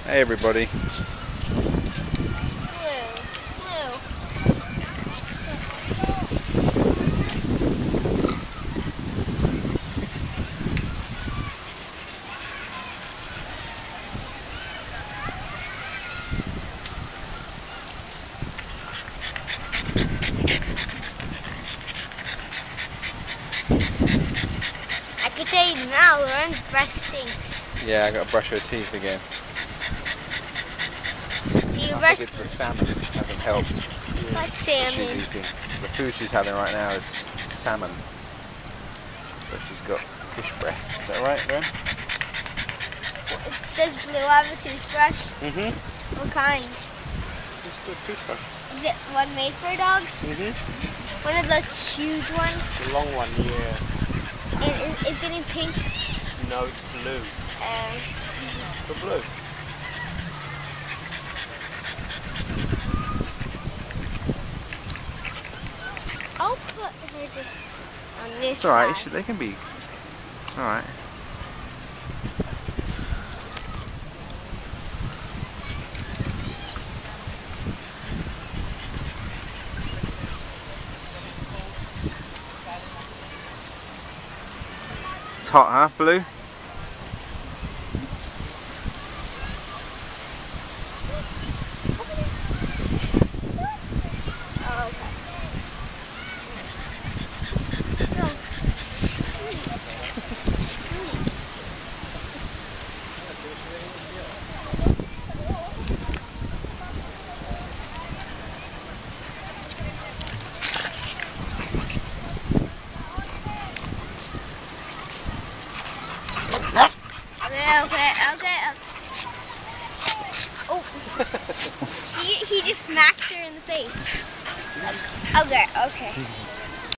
Hey everybody. I can tell you now, Lorin's breath stinks. Yeah, I got to brush her teeth again. Do you I brush think it's the salmon that hasn't helped. what That she's salmon? eating. The food she's having right now is salmon. So she's got fish breath. Is that right, Lorin? Does Blue have a toothbrush? Mm-hmm. What kind? Just a toothbrush. Is it one made for dogs? Mm-hmm. One of those huge ones? The long one, yeah. And is it in pink? No, it's blue. The blue. I'll put her just on this It's alright, side. they can be. It's alright. It's hot, huh, Blue? Oh, okay. Go. Okay. Oh, he just smacked her in the face. Okay.